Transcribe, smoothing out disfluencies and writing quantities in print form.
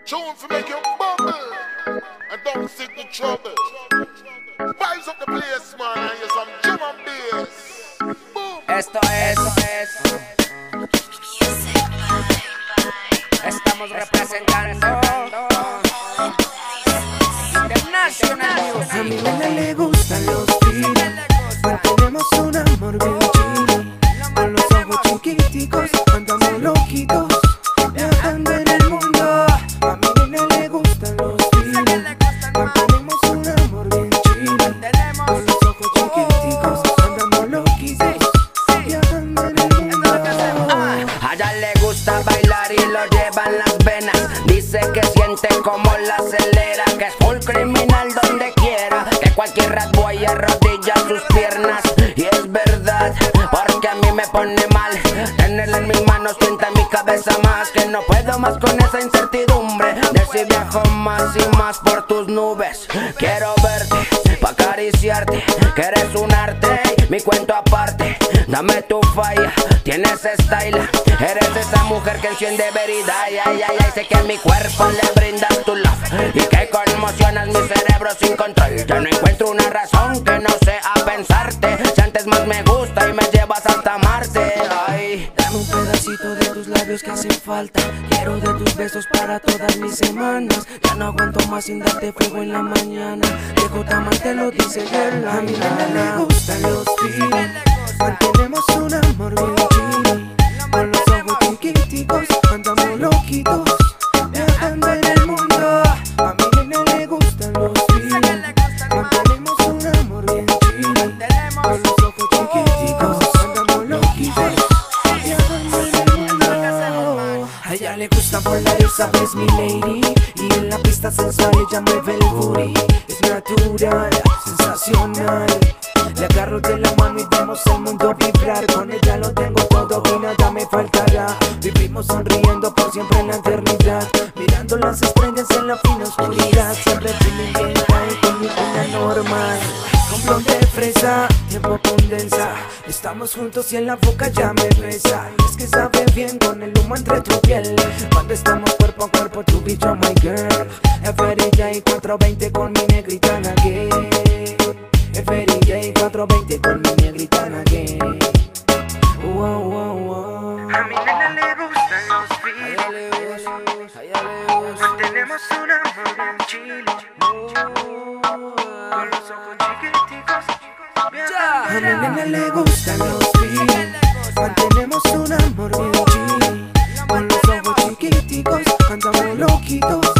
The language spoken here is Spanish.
Tune for make you bubble and don't seek the trouble. Vibes up the place, man, and hear some drum and bass. Boom. Esto es. Estamos representando International Music. A mi nena le gustan los feeling. Mantenemos un amor bien chile. Con los ojos chiquiticos, andamos loquitos, viajando en el mundo. A mi nena le gustan los feeling. Mantenemos un amor bien chile. Con los ojos chiquiticos, andamos loquitos, viajando en el mundo. A ella le gusta bailar y lo lleva en las venas. Dice que siente como la acelera, que es full criminal donde quiera, que cualquier rat boy arrodilla sus piernas. Y es verdad, porque a mí me pone mal tenerla en mis manos, sienta en mi cabeza más. Que no puedo más con esa incertidumbre de si viajo más y más por tus nubes. Quiero verte, pa' acariciarte, que eres un arte, mi cuento aparte. Dame tu falla, tienes style, eres esa mujer que enciende verida. Ay, ay, ay, ay, sé que mi cuerpo le brinda tu love y que conmocionas mi cerebro sin control. Yo no encuentro una razón que no sea pensarte. Si antes más me gusta y me llevas hasta Marte. Ay, dame un pedacito de tus labios que hacen falta. Quiero de tus besos para todas mis semanas. Ya no aguanto más sin darte fuego en la mañana. Dejo Taman te lo dice girl. A mi nena le gustan los feeling. Mantenemos un amor bien chile. Con los ojos chiquiticos, andamos loquitos, viajando en el mundo. A mi nena le gustan los feeling. Mantenemos un amor bien chile. Con los ojos chiquiticos, andamos loquitos, viajando en el mundo. A ella le gusta volar, sabes mi lady. Y en la pista sensual ella mueve el booty. Es natural, sensacional. Le agarro de la mano y vemos el mundo vibrar. Con ella lo tengo todo y nada me faltará. Vivimos sonriendo por siempre en la eternidad, mirando las estrellas en la fina oscuridad. Siempre feeling bien high con mi pena normal. Con blond de fresa, tiempo condensa. Estamos juntos y en la boca ya me besa. Y es que sabe bien con el humo entre tu piel. Cuando estamos cuerpo a cuerpo, tu bicho, my girl. FRJ 420 con mi negrita again. FRJ 420 con mi negrita again. Wow, wow, wow. A mi nena le gustan los feelings. Mantenemos un amor bien chile. Con los ojos chiquiticos, a mi nena le gustan los feelings. Mantenemos un amor bien chile. Con los ojos chiquiticos, andamos loquitos,